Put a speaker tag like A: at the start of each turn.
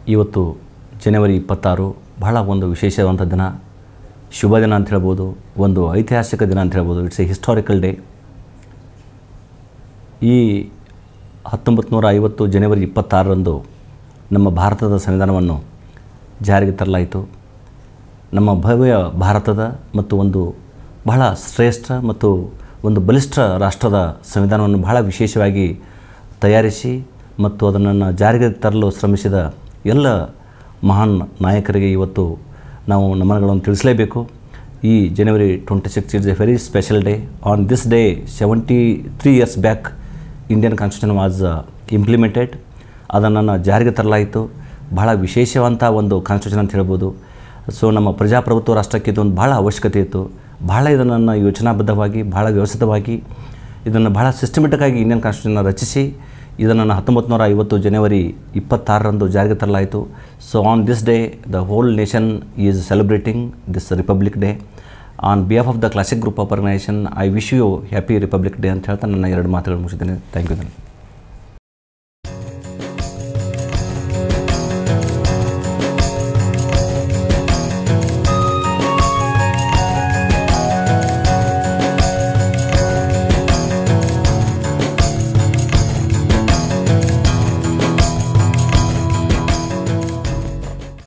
A: ಇವತ್ತು ಜನವರಿ 26 ಬಹಳ ಒಂದು ವಿಶೇಷವಾದಂಥ ದಿನ, ಶುಭ ದಿನ ಅಂತ ಹೇಳ್ಬೋದು, ಒಂದು ಐತಿಹಾಸಿಕ ದಿನ ಅಂತ ಹೇಳ್ಬೋದು. It's a historical day. ಈ 1950 ಜನವರಿ 26ರಂದು ನಮ್ಮ ಭಾರತದ ಸಂವಿಧಾನವನ್ನು ಜಾರಿಗೆ ತರಲಾಯಿತು. ನಮ್ಮ ಭವ್ಯ ಭಾರತದ ಮತ್ತು ಒಂದು ಬಹಳ ಶ್ರೇಷ್ಠ ಮತ್ತು ಒಂದು ಬಲಿಷ್ಠ ರಾಷ್ಟ್ರದ ಸಂವಿಧಾನವನ್ನು ಬಹಳ ವಿಶೇಷವಾಗಿ ತಯಾರಿಸಿ ಮತ್ತು ಅದನ್ನು ಜಾರಿಗೆ ತರಲು ಶ್ರಮಿಸಿದ ಎಲ್ಲ ಮಹಾನ್ ನಾಯಕರಿಗೆ ಇವತ್ತು ನಾವು ನಮನಗಳನ್ನು ತಿಳಿಸಲೇಬೇಕು. ಈ ಜನವರಿ 26 is a very special day. On this day 73 years back Indian constitution was implemented. ಅದನ್ನು ಜಾರಿಗೆ ತರಲಾಯಿತು. ಬಹಳ ವಿಶೇಷವಂಥ ಒಂದು ಕಾನ್ಸ್ಟಿಟ್ಯೂಷನ್ ಅಂತ ಹೇಳ್ಬೋದು. ಸೊ ನಮ್ಮ ಪ್ರಜಾಪ್ರಭುತ್ವ ರಾಷ್ಟ್ರಕ್ಕೆ ಇದೊಂದು ಬಹಳ ಅವಶ್ಯಕತೆ ಇತ್ತು. ಬಹಳ ಇದನ್ನು ಯೋಜನಾಬದ್ಧವಾಗಿ, ಬಹಳ ವ್ಯವಸ್ಥಿತವಾಗಿ, ಇದನ್ನು ಬಹಳ ಸಿಸ್ಟಮೆಟಿಕ್ಕಾಗಿ ಇಂಡಿಯನ್ ಕಾನ್ಸ್ಟಿಟ್ಯೂಷನ್ ರಚಿಸಿ ಇದನ್ನು 1950 ಜನವರಿ 26ರಂದು ಜಾರಿಗೆ ತರಲಾಯಿತು. So on this day the whole nation is celebrating this Republic Day. On behalf of the classic group of organisation I wish you happy Republic Day ಅಂತ ಹೇಳ್ತಾ ನನ್ನ ಎರಡು ಮಾತುಗಳು ಮುಗಿಸಿದ್ದೇನೆ. Thank you.